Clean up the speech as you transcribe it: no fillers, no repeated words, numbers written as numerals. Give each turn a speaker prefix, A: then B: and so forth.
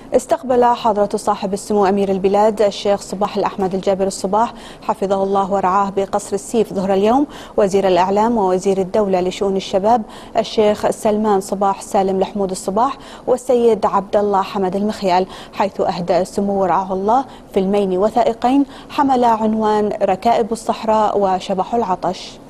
A: استقبل حضرة صاحب السمو أمير البلاد الشيخ صباح الأحمد الجابر الصباح حفظه الله ورعاه بقصر السيف ظهر اليوم وزير الإعلام ووزير الدولة لشؤون الشباب الشيخ سلمان صباح سالم لحمود الصباح والسيد عبد الله حمد المخيال، حيث أهدى السمو ورعاه الله فيلمين وثائقين حمل عنوان ركائب الصحراء وشبح العطش.